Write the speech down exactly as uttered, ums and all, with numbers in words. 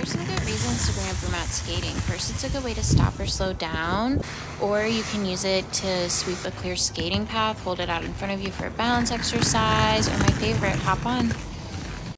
are some good reasons to bring a broom out skating. First, it's a good way to stop or slow down, or you can use it to sweep a clear skating path, hold it out in front of you for a balance exercise, or my favorite, hop on.